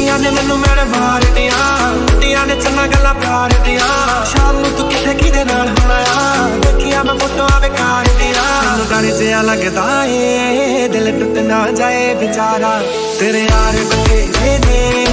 कुड़ियां ने मैनू मेरे मार दिया, कुड़ियां ने चंगा गल्लां प्यार दिया। शाम नूं तू किथे किदे नाल होना आ, देखिया मैं फोटोआं बेकार दिया। मैनू डर जिहा लगदा ए दिल टुट ना जाए बेचारा, तेरे यार बथेरे ने